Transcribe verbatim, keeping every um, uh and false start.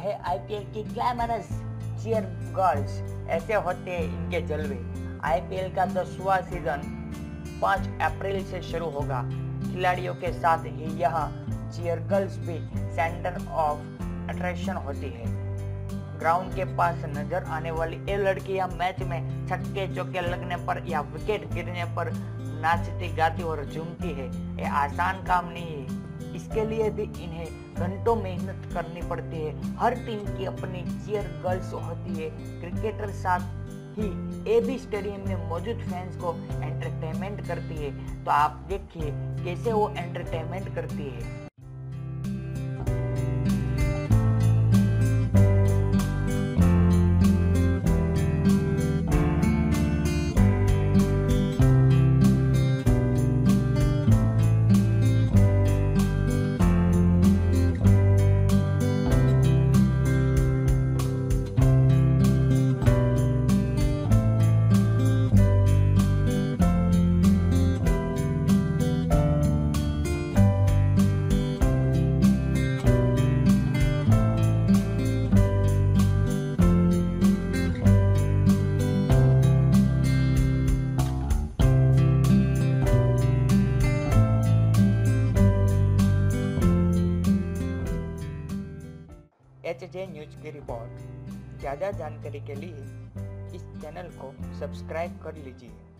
हैं आईपीएल की glamorous cheer girls. ऐसे होते हैं इनके जलवे। आईपीएल का दसवां सीजन पाँच अप्रैल से शुरू होगा। खिलाड़ियों के साथ ही यहाँ चीयर गर्ल्स भी सेंटर ऑफ अट्रैक्शन होती है। ग्राउंड के पास नजर आने वाली ये लड़कियां मैच में छक्के चौके लगने पर या विकेट गिरने पर नाचती गाती और झूमती है। ये आसान काम नहीं है, इसके लिए भी इन्हें घंटों मेहनत करनी पड़ती है। हर टीम की अपनी चीयर गर्ल्स होती है। क्रिकेटर साथ ही ए बी स्टेडियम में मौजूद फैंस को एंटरटेनमेंट करती है। तो आप देखिए कैसे वो एंटरटेनमेंट करती है। एच जे न्यूज की रिपोर्ट। ज़्यादा जानकारी के लिए इस चैनल को सब्सक्राइब कर लीजिए।